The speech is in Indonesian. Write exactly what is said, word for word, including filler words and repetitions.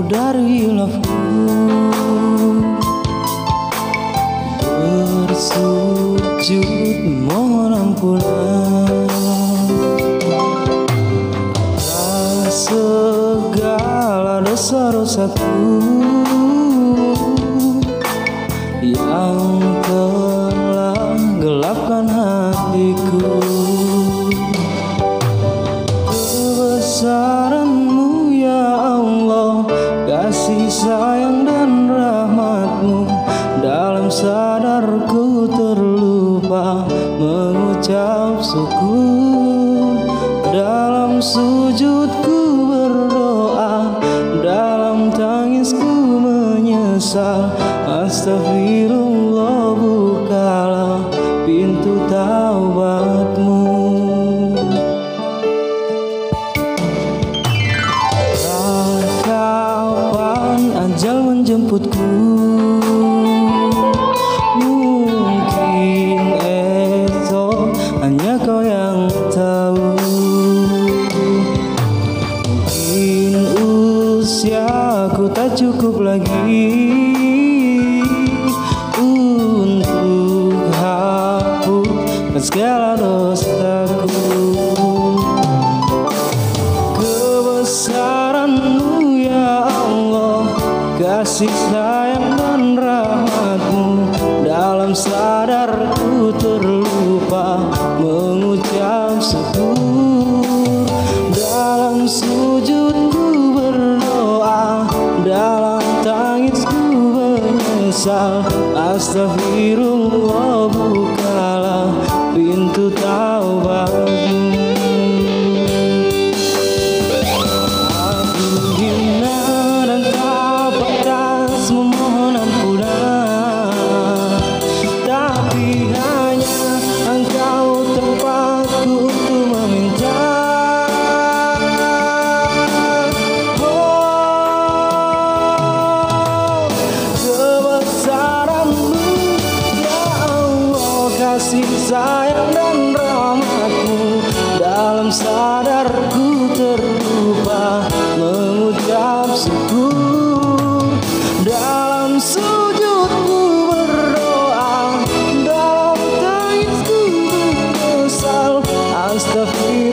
dari hilafku, bersujud mohon ampunan atas segala dosa-dosaku yang telah gelapkan hatiku. Kebesaran-Mu ya Allah, kasih sayang dan rahmat-Mu, dalam sadarku terlupa mengucap syukur. Dalam sujudku berdoa, dalam tangisku menyesal. Astagfirullah, bukalah pintu taubat-Mu. Kapan ajal menjemputku, mungkin esok hanya Kau yang tahu. Mungkin usiaku tak cukup lagi untuk hapus segala dosaku. Kebesaran-Mu ya Allah, kasih sayang dan rahmat-Mu, dalam sadarku terlupa mengucap syukur. Dalam sujudku berdoa, dalam tangisku menyesal. Astagfirullah, bukalah pintu taubat-Mu. Aku hina dan tak pantas memohon ampunan, tapi hanya Engkau tempatku untuk meminta. Oh, kebesaran-Mu ya Allah, kasih sayang dan rahmat-Mu, dalam sadarku terlupa mengucap syukur. Dalam sujudku berdoa, dalam tangisku menyesal. Astagfirullah,